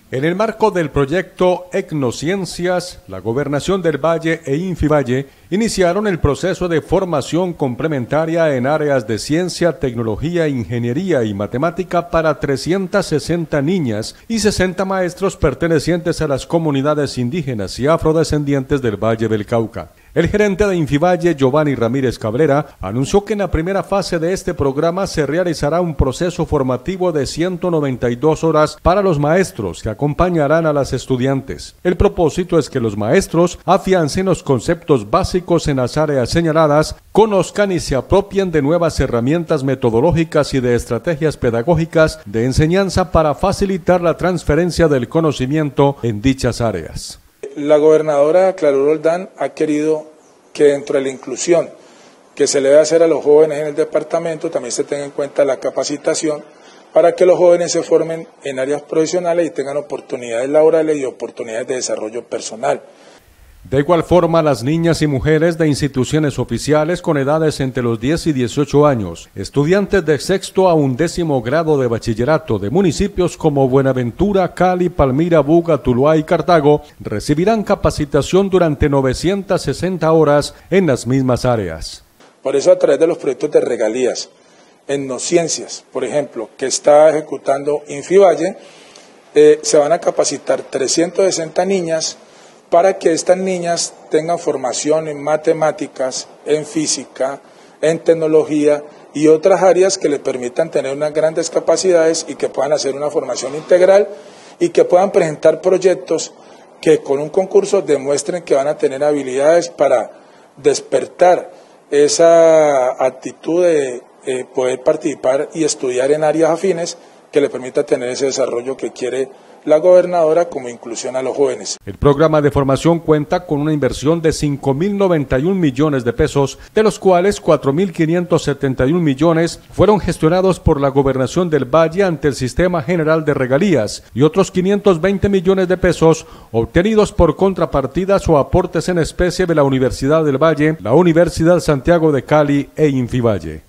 En el marco del proyecto Etnociencias, la Gobernación del Valle e Infivalle iniciaron el proceso de formación complementaria en áreas de ciencia, tecnología, ingeniería y matemática para 360 niñas y 60 maestros pertenecientes a las comunidades indígenas y afrodescendientes del Valle del Cauca. El gerente de Infivalle, Giovanni Ramírez Cabrera, anunció que en la primera fase de este programa se realizará un proceso formativo de 192 horas para los maestros que acompañarán a las estudiantes. El propósito es que los maestros afiancen los conceptos básicos en las áreas señaladas, conozcan y se apropien de nuevas herramientas metodológicas y de estrategias pedagógicas de enseñanza para facilitar la transferencia del conocimiento en dichas áreas. La gobernadora Clarura Roldán ha querido que dentro de la inclusión que se le debe hacer a los jóvenes en el departamento también se tenga en cuenta la capacitación para que los jóvenes se formen en áreas profesionales y tengan oportunidades laborales y oportunidades de desarrollo personal. De igual forma, las niñas y mujeres de instituciones oficiales con edades entre los 10 y 18 años, estudiantes de sexto a 11º grado de bachillerato de municipios como Buenaventura, Cali, Palmira, Buga, Tuluá y Cartago, recibirán capacitación durante 960 horas en las mismas áreas. Por eso, a través de los proyectos de regalías, Etnociencias, por ejemplo, que está ejecutando Infivalle, se van a capacitar 360 niñas para que estas niñas tengan formación en matemáticas, en física, en tecnología y otras áreas que les permitan tener unas grandes capacidades y que puedan hacer una formación integral y que puedan presentar proyectos que con un concurso demuestren que van a tener habilidades para despertar esa actitud de poder participar y estudiar en áreas afines que le permita tener ese desarrollo que quiere la gobernadora como inclusión a los jóvenes. El programa de formación cuenta con una inversión de 5.091 millones de pesos, de los cuales 4.571 millones fueron gestionados por la Gobernación del Valle ante el Sistema General de Regalías y otros 520 millones de pesos obtenidos por contrapartidas o aportes en especie de la Universidad del Valle, la Universidad Santiago de Cali e Infivalle.